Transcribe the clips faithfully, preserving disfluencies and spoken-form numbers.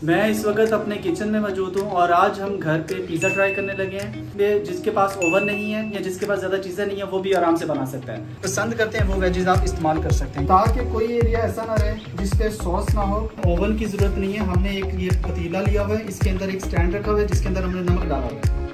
मैं इस वक्त अपने किचन में मौजूद हूँ और आज हम घर पे पिज़्ज़ा ट्राई करने लगे हैं। जिसके पास ओवन नहीं है या जिसके पास ज़्यादा चीज़ें नहीं है वो भी आराम से बना सकता है। पसंद करते हैं वो वेजेस आप इस्तेमाल कर सकते हैं ताकि कोई एरिया ऐसा ना रहे जिसपे सॉस ना हो। ओवन की ज़रूरत नहीं है। हमने एक ये पतीला लिया हुआ है, इसके अंदर एक स्टैंड रखा हुआ है जिसके अंदर हमने नमक डाला हुआ है।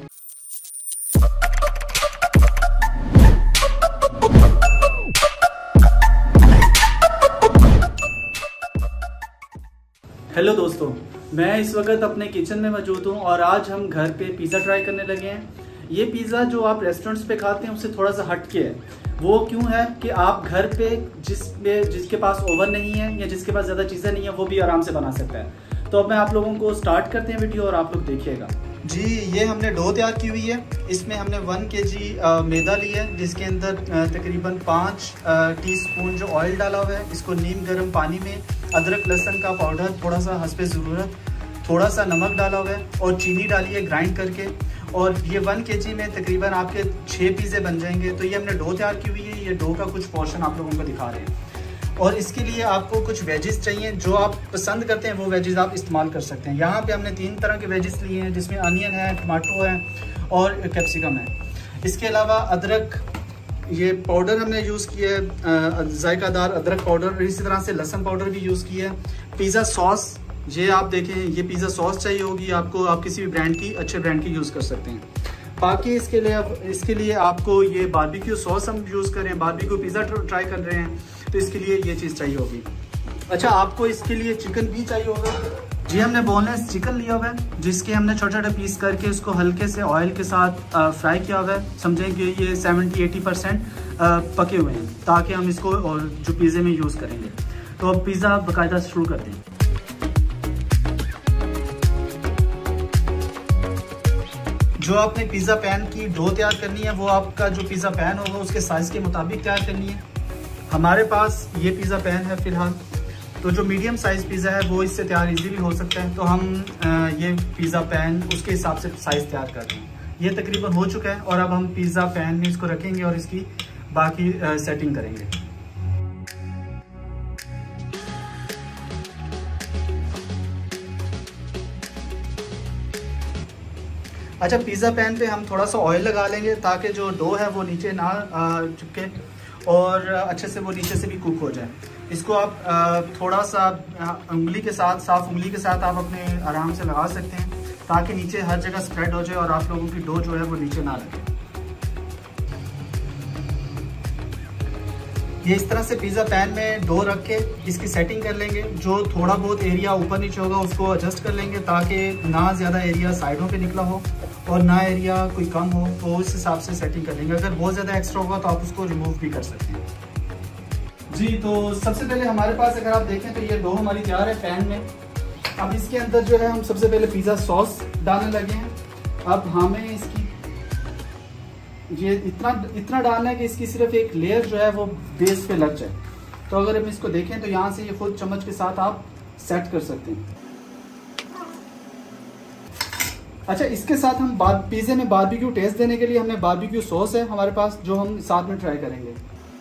हेलो दोस्तों, मैं इस वक्त अपने किचन में मौजूद हूँ और आज हम घर पे पिज़्ज़ा ट्राई करने लगे हैं। ये पिज़्ज़ा जो आप रेस्टोरेंट्स पे खाते हैं उससे थोड़ा सा हटके है। वो क्यों है कि आप घर पे जिस पे जिसके पास ओवन नहीं है या जिसके पास ज़्यादा चीज़ें नहीं है वो भी आराम से बना सकता है। तो अब मैं आप लोगों को स्टार्ट करते हैं वीडियो और आप लोग देखिएगा। जी, ये हमने डो तैयार की हुई है। इसमें हमने वन के जी मैदा लिया है जिसके अंदर तकरीबन पाँच टीस्पून जो ऑयल डाला हुआ है। इसको नीम गर्म पानी में अदरक लहसुन का पाउडर, थोड़ा सा हस्बे ज़रूरत, थोड़ा सा नमक डाला हुआ है और चीनी डाली है ग्राइंड करके। और ये वन के जी में तकरीबन आपके छः पिज़्ज़े बन जाएंगे। तो ये हमने डो तैयार की हुई है। ये डो का कुछ पोर्शन आप लोगों को दिखा रहे हैं। और इसके लिए आपको कुछ वेजेस चाहिए, जो आप पसंद करते हैं वो वेजेस आप इस्तेमाल कर सकते हैं। यहाँ पे हमने तीन तरह के वेजेस लिए हैं जिसमें अनियन है, टमाटो है और कैप्सिकम है। इसके अलावा अदरक, ये पाउडर हमने यूज़ किया है, जायकादार अदरक पाउडर। इसी तरह से लहसुन पाउडर भी यूज़ किया है। पिज़्ज़ा सॉस, ये आप देखें, ये पिज़्ज़ा सॉस चाहिए होगी आपको। आप किसी भी ब्रांड की, अच्छे ब्रांड की यूज़ कर सकते हैं। बाकी इसके लिए इसके लिए आपको ये बारबेक्यू सॉस हम यूज़ करें, बारबेक्यू पिज़्ज़ा ट्राई कर रहे हैं तो इसके लिए ये चीज़ चाहिए होगी। अच्छा, आपको इसके लिए चिकन भी चाहिए होगा। जी, हमने बोनलेस चिकन लिया हुआ है जिसके हमने छोटे छोटे पीस करके इसको हल्के से ऑयल के साथ फ्राई किया हुआ है। समझें कि ये सेवेंटी एटी परसेंट पके हुए हैं ताकि हम इसको और जो पिज़्ज़े में यूज़ करेंगे। तो अब पिज़्ज़ा बाकायदा शुरू करते हैं। जो आपने पिज़्ज़ा पैन की डो तैयार करनी है वो आपका जो पिज़्ज़ा पैन होगा उसके साइज़ के मुताबिक तैयार करनी है। हमारे पास ये पिज़्ज़ा पैन है फ़िलहाल, तो जो मीडियम साइज़ पिज़्ज़ा है वो इससे तैयार इजीली हो सकता है। तो हम ये पिज़्ज़ा पैन उसके हिसाब से साइज़ तैयार कर रहे हैं। ये तकरीबन हो चुका है और अब हम पिज़्ज़ा पैन में इसको रखेंगे और इसकी बाकी सेटिंग करेंगे। अच्छा, पिज़्ज़ा पैन पे हम थोड़ा सा ऑयल लगा लेंगे ताकि जो डो है वो नीचे ना चिपके और अच्छे से वो नीचे से भी कुक हो जाए। इसको आप थोड़ा सा उंगली के साथ, साफ उंगली के साथ आप अपने आराम से लगा सकते हैं ताकि नीचे हर जगह स्प्रेड हो जाए और आप लोगों की डो जो है वो नीचे ना लगे। ये इस तरह से पिज़्ज़ा पैन में डो रख के इसकी सेटिंग कर लेंगे। जो थोड़ा बहुत एरिया ऊपर नीचे होगा उसको एडजस्ट कर लेंगे ताकि ना ज़्यादा एरिया साइडों पे निकला हो और ना एरिया कोई कम हो, तो उस हिसाब से सेटिंग कर लेंगे। अगर बहुत ज़्यादा एक्स्ट्रा होगा तो आप उसको रिमूव भी कर सकते हैं। जी, तो सबसे पहले हमारे पास अगर आप देखें तो ये डो हमारी तैयार है पैन में। अब इसके अंदर जो है हम सबसे पहले पिज़्ज़ा सॉस डालने लगे हैं। अब हमें इसकी ये इतना इतना डालना है कि इसकी सिर्फ एक लेयर जो है वो बेस पे लग जाए। तो अगर हम इसको देखें तो यहाँ से ये खुद चम्मच के साथ आप सेट कर सकते हैं। अच्छा, इसके साथ हम पिज़्ज़े में बारबेक्यू टेस्ट देने के लिए हमने बारबेक्यू सॉस है हमारे पास जो हम साथ में ट्राई करेंगे।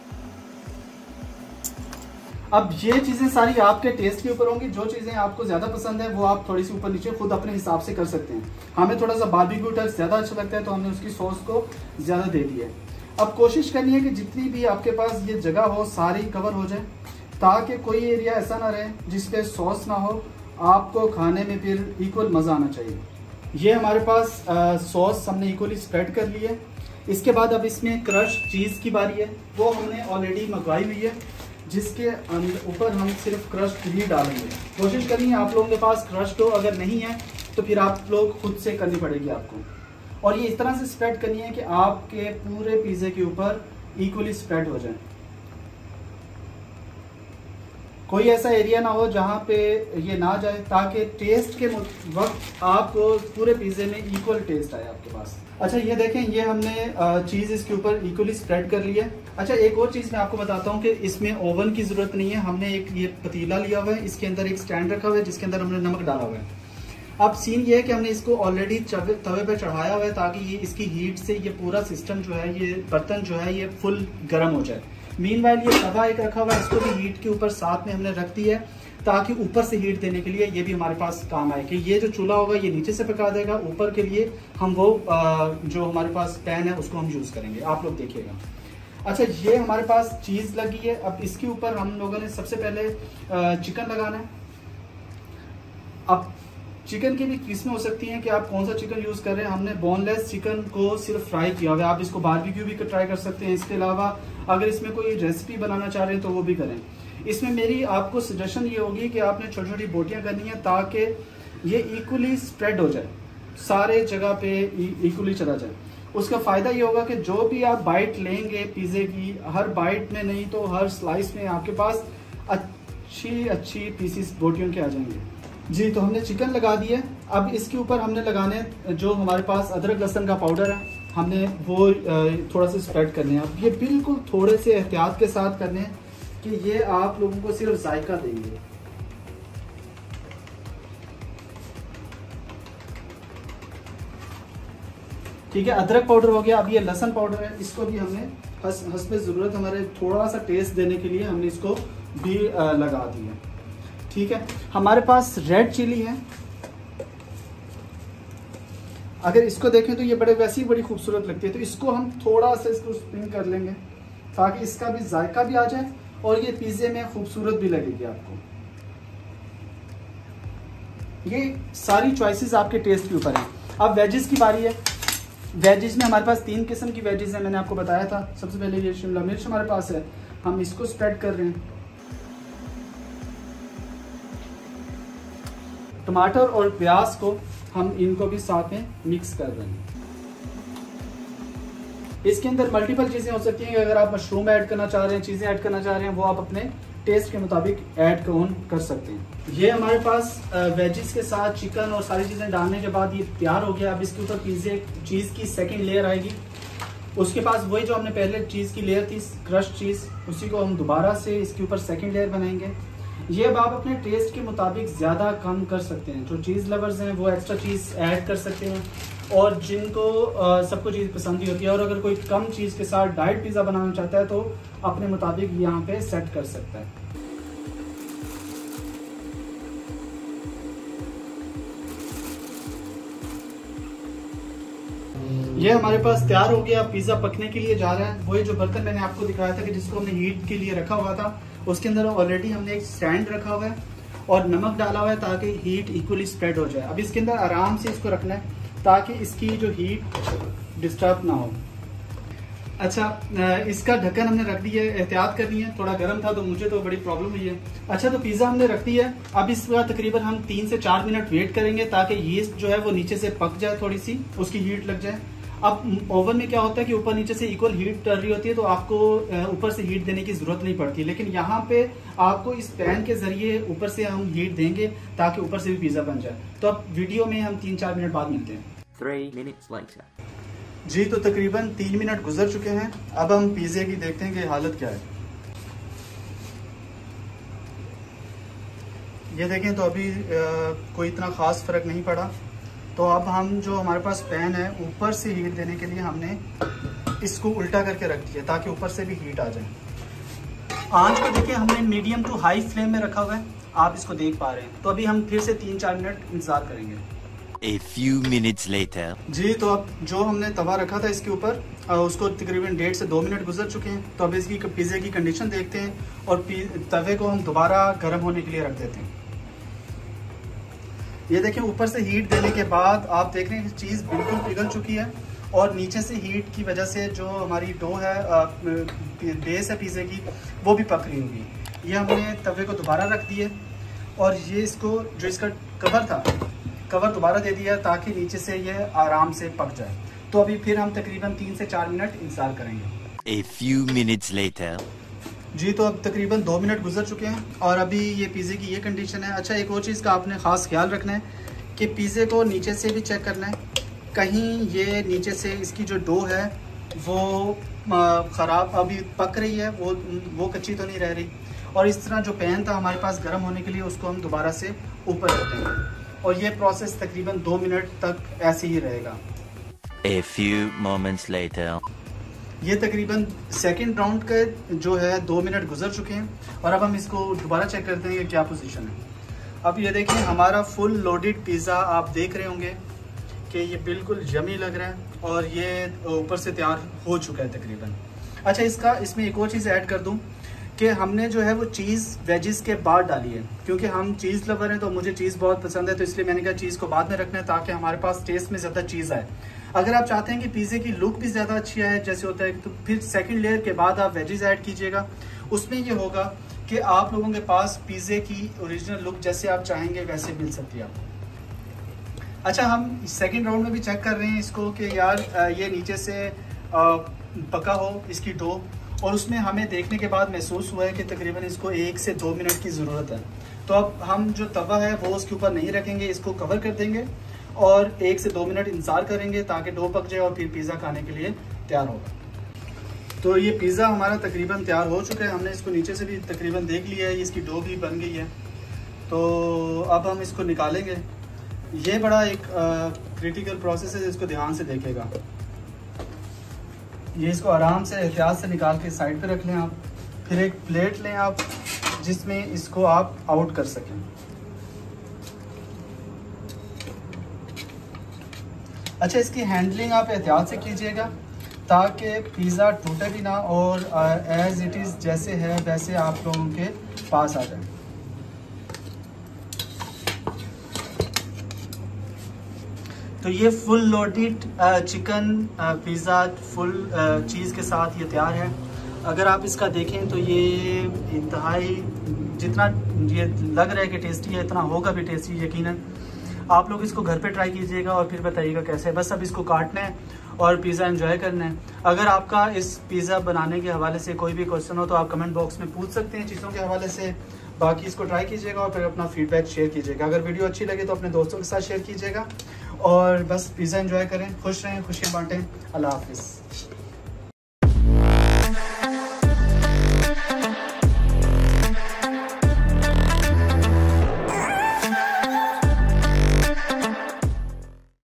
अब ये चीज़ें सारी आपके टेस्ट के ऊपर होंगी। जो चीज़ें आपको ज़्यादा पसंद है वो आप थोड़ी सी ऊपर नीचे खुद अपने हिसाब से कर सकते हैं। हमें थोड़ा सा बारबेक्यू टच ज़्यादा अच्छा लगता है तो हमने उसकी सॉस को ज़्यादा दे दी है। अब कोशिश करनी है कि जितनी भी आपके पास ये जगह हो सारी कवर हो जाए ताकि कोई एरिया ऐसा ना रहे जिसपे सॉस ना हो। आपको खाने में फिर इक्वल मज़ा आना चाहिए। ये हमारे पास सॉस हमने इक्वली स्प्रेड कर ली है। इसके बाद अब इसमें क्रश चीज़ की बारी है। वो हमने ऑलरेडी मंगवाई हुई है जिसके ऊपर हम सिर्फ क्रस्ट ही डालेंगे। कोशिश करनी है आप लोगों के पास क्रस्ट हो, अगर नहीं है तो फिर आप लोग खुद से करनी पड़ेगी आपको। और ये इस तरह से स्प्रेड करनी है कि आपके पूरे पिज़्ज़े के ऊपर इक्वली स्प्रेड हो जाए। कोई ऐसा एरिया ना हो जहाँ पे ये ना जाए ताकि टेस्ट के वक्त आपको पूरे पिज़्ज़े में इक्वल टेस्ट आए आपके पास। अच्छा, ये देखें, ये हमने चीज़ इसके ऊपर इक्वली स्प्रेड कर लिया है। अच्छा, एक और चीज़ मैं आपको बताता हूँ कि इसमें ओवन की ज़रूरत नहीं है। हमने एक ये पतीला लिया हुआ है, इसके अंदर एक स्टैंड रखा हुआ है जिसके अंदर हमने नमक डाला हुआ है। अब सीन ये है कि हमने इसको ऑलरेडी तवे पे चढ़ाया हुआ है ताकि ये इसकी हीट से ये पूरा सिस्टम जो है, ये बर्तन जो है, ये फुल गर्म हो जाए। मीनवाइल ये तवा एक रखा हुआ है, इसको भी हीट के ऊपर साथ में हमने रख दिया है ताकि ऊपर से हीट देने के लिए ये भी हमारे पास काम आए कि ये जो चूल्हा होगा ये नीचे से पका देगा, ऊपर के लिए हम वो जो हमारे पास पैन है उसको हम यूज़ करेंगे। आप लोग देखिएगा। अच्छा, ये हमारे पास चीज़ लगी है। अब इसके ऊपर हम लोगों ने सबसे पहले चिकन लगाना है। अब चिकन की भी किस्में हो सकती हैं कि आप कौन सा चिकन यूज़ कर रहे हैं। हमने बोनलेस चिकन को सिर्फ फ्राई किया हुआ है। आप इसको बारबेक्यू भी ट्राई कर सकते हैं। इसके अलावा अगर इसमें कोई रेसिपी बनाना चाह रहे हैं तो वो भी करें। इसमें मेरी आपको सजेशन ये होगी कि आपने छोटी छोटी बोटियां करनी है ताकि ये इक्वली स्प्रेड हो जाए, सारे जगह पे इक्वली चला जाए। उसका फ़ायदा ये होगा कि जो भी आप बाइट लेंगे पिज़्ज़े की, हर बाइट में नहीं तो हर स्लाइस में आपके पास अच्छी अच्छी पीसीस बोटियों के आ जाएंगे। जी, तो हमने चिकन लगा दिया। अब इसके ऊपर हमने लगाने जो हमारे पास अदरक लहसुन का पाउडर है, हमने वो थोड़ा सा स्प्रेड करने हैं। अब ये बिल्कुल थोड़े से एहतियात के साथ करने हैं कि ये आप लोगों को सिर्फ जायका देंगे। ठीक है, अदरक पाउडर हो गया। अब ये लहसुन पाउडर है, इसको भी हमने हस हस्बे ज़रूरत हमारे थोड़ा सा टेस्ट देने के लिए हमने इसको भी लगा दिया। ठीक है, हमारे पास रेड चिली है। अगर इसको देखें तो ये बड़े वैसी बड़ी खूबसूरत लगती है, तो इसको हम थोड़ा सा इसको स्प्रिंग कर लेंगे ताकि इसका भी जायका भी आ जाए और ये पिज़्ज़े में खूबसूरत भी लगेगी आपको। ये सारी चॉइसेस आपके टेस्ट के ऊपर है। अब वेजेस की बारी है। वेजेस में हमारे पास तीन किस्म की वेजेस हैं, मैंने आपको बताया था। सबसे पहले ये शिमला मिर्च हमारे पास है, हम इसको स्प्रेड कर रहे हैं। टमाटर और प्याज को हम इनको भी साथ में मिक्स कर रहे हैं। इसके अंदर मल्टीपल चीज़ें हो सकती हैं कि अगर आप मशरूम ऐड करना चाह रहे हैं, चीज़ें ऐड करना चाह रहे हैं, वो आप अपने टेस्ट के मुताबिक ऐड ऑन कर सकते हैं। ये हमारे पास वेजिस के साथ चिकन और सारी चीज़ें डालने के बाद ये तैयार हो गया। अब इसके ऊपर पिज़्ज़े चीज़ की सेकंड लेयर आएगी। उसके पास वही जो हमने पहले चीज़ की लेयर थी, क्रश चीज़, उसी को हम दोबारा से इसके ऊपर सेकंड लेयर बनाएंगे। ये अब आप अपने टेस्ट के मुताबिक ज़्यादा कम कर सकते हैं। जो चीज़ लवर्स हैं वो एक्स्ट्रा चीज़ ऐड कर सकते हैं, और जिनको सबको चीज़ पसंद ही होती है, और अगर कोई कम चीज़ के साथ डाइट पिज़्ज़ा बनाना चाहता है तो अपने मुताबिक यहाँ पे सेट कर सकता है। ये हमारे पास तैयार हो गया, पिज़्ज़ा पकने के लिए जा रहा है। वही जो बर्तन मैंने आपको दिखाया था कि जिसको हमने हीट के लिए रखा हुआ था, उसके अंदर ऑलरेडी हमने एक स्टैंड रखा हुआ है और नमक डाला हुआ है ताकि हीट इक्वली स्प्रेड हो जाए। अब इसके अंदर आराम से इसको रखना है ताकि इसकी जो हीट डिस्टर्ब ना हो। अच्छा, इसका ढक्कन हमने रख दिया है। एहतियात करनी है, थोड़ा गर्म था तो मुझे तो बड़ी प्रॉब्लम हुई है। अच्छा, तो पिज़्ज़ा हमने रख दिया है। अब इसका तकरीबन हम तीन से चार मिनट वेट करेंगे ताकि यीस्ट जो है वो नीचे से पक जाए, थोड़ी सी उसकी हीट लग जाए। अब ओवन में क्या होता है कि ऊपर नीचे से इक्वल हीट कर रही होती है, तो आपको ऊपर से हीट देने की जरूरत नहीं पड़ती, लेकिन यहाँ पे आपको इस पैन के जरिए ऊपर से हम हीट देंगे ताकि ऊपर से भी पिज़्ज़ा बन जाए। तो अब वीडियो में हम तीन चार मिनट बाद मिलते हैं। Three minutes later. जी, तो तकरीबन तीन मिनट गुजर चुके हैं। अब हम पिज़्ज़े की देखते हैं कि हालत क्या है। ये देखें तो अभी आ, कोई इतना ख़ास फ़र्क नहीं पड़ा। तो अब हम जो हमारे पास पैन है, ऊपर से हीट देने के लिए हमने इसको उल्टा करके रख दिया ताकि ऊपर से भी हीट आ जाए। आंच को देखिए हमने मीडियम टू हाई फ्लेम में रखा हुआ है, आप इसको देख पा रहे हैं। तो अभी हम फिर से तीन चार मिनट इंतजार करेंगे। A few minutes later. जी, तो अब जो हमने तवा रखा था इसके ऊपर, उसको तकरीबन डेढ़ से दो मिनट गुजर चुके हैं। तो अब इसकी पिज़्ज़े की कंडीशन देखते हैं और तवे को हम दोबारा गर्म होने के लिए रख देते हैं। ये देखें, ऊपर से हीट देने के बाद आप देख रहे हैं कि चीज़ बिल्कुल पिघल चुकी है, और नीचे से हीट की वजह से जो हमारी डो है, बेस है पिज़्ज़े की, वो भी पक रही होगी। ये हमने तवे को दोबारा रख दिए और ये इसको जो इसका कवर था, कवर दोबारा दे दिया ताकि नीचे से ये आराम से पक जाए। तो अभी फिर हम तकरीबन तीन से चार मिनट इंतजार करेंगे। A few minutes later. जी, तो अब तकरीबन दो मिनट गुजर चुके हैं और अभी ये पिज़्ज़े की ये कंडीशन है। अच्छा, एक और चीज़ का आपने ख़ास ख्याल रखना है कि पिज़्ज़े को नीचे से भी चेक करना है, कहीं ये नीचे से इसकी जो डो है वो ख़राब अभी पक रही है, वो वो कच्ची तो नहीं रह रही। और इस तरह जो पैन था हमारे पास गर्म होने के लिए, उसको हम दोबारा से ऊपर रख देंगे और ये प्रोसेस तकरीबन दो मिनट तक ऐसे ही रहेगा। A few moments later. ये तकरीबन सेकंड राउंड का जो है दो मिनट गुजर चुके हैं और अब हम इसको दोबारा चेक करते हैं कि क्या पोजीशन है। अब ये देखिए हमारा फुल लोडेड पिज़्ज़ा आप देख रहे होंगे कि ये बिल्कुल यमी लग रहा है और ये ऊपर से तैयार हो चुका है तकरीबन। अच्छा, इसका इसमें एक और चीज़ ऐड कर दूं कि हमने जो है वो चीज़ वेजिस के बाद डाली है, क्योंकि हम चीज़ लवर हैं तो मुझे चीज़ बहुत पसंद है, तो इसलिए मैंने कहा चीज़ को बाद में रखना है ताकि हमारे पास टेस्ट में ज़्यादा चीज़ आए। अगर आप चाहते हैं कि पिज़्ज़े की लुक भी ज़्यादा अच्छी आए जैसे होता है, तो फिर सेकंड लेयर के बाद आप वेजिस ऐड कीजिएगा। उसमें ये होगा कि आप लोगों के पास पिज़्ज़े की ओरिजिनल लुक जैसे आप चाहेंगे वैसे मिल सकती है आपको। अच्छा, हम सेकंड राउंड में भी चेक कर रहे हैं इसको कि यार ये नीचे से पका हो इसकी डो, और उसमें हमें देखने के बाद महसूस हुआ है कि तकरीबन इसको एक से दो मिनट की ज़रूरत है। तो अब हम जो तवा है वो उसके ऊपर नहीं रखेंगे, इसको कवर कर देंगे और एक से दो मिनट इंतज़ार करेंगे ताकि डो पक जाए और फिर पिज़्ज़ा खाने के लिए तैयार होगा। तो ये पिज़्ज़ा हमारा तकरीबन तैयार हो चुका है, हमने इसको नीचे से भी तकरीबन देख लिया है, इसकी डो भी बन गई है। तो अब हम इसको निकालेंगे। ये बड़ा एक क्रिटिकल प्रोसेस है, इसको ध्यान से देखेगा। ये इसको आराम से एहतियात से निकाल के साइड पे रख लें आप। फिर एक प्लेट लें आप जिसमें इसको आप आउट कर सकें। अच्छा, इसकी हैंडलिंग आप एहतियात से कीजिएगा ताकि पिज़्ज़ा टूटे भी ना और एज इट इज़ जैसे है वैसे आप लोगों के पास आ जाए। तो ये full loaded chicken pizza full cheese के साथ ये तैयार है। अगर आप इसका देखें तो ये इंतहाई जितना ये लग रहा है कि टेस्टी है, इतना होगा भी टेस्टी यकीनन। आप लोग इसको घर पे ट्राई कीजिएगा और फिर बताइएगा कैसे है। बस अब इसको काटना है और पिज़्ज़ा एंजॉय करना है। अगर आपका इस पिज़्ज़ा बनाने के हवाले से कोई भी क्वेश्चन हो तो आप कमेंट बॉक्स में पूछ सकते हैं चीज़ों के हवाले से। बाकी इसको ट्राई कीजिएगा और फिर अपना फीडबैक शेयर कीजिएगा। अगर वीडियो अच्छी लगे तो अपने दोस्तों के साथ शेयर कीजिएगा और बस पिज़्ज़ा एंजॉय करें, खुश रहें, खुशियाँ बांटें। अल्लाह हाफिज़।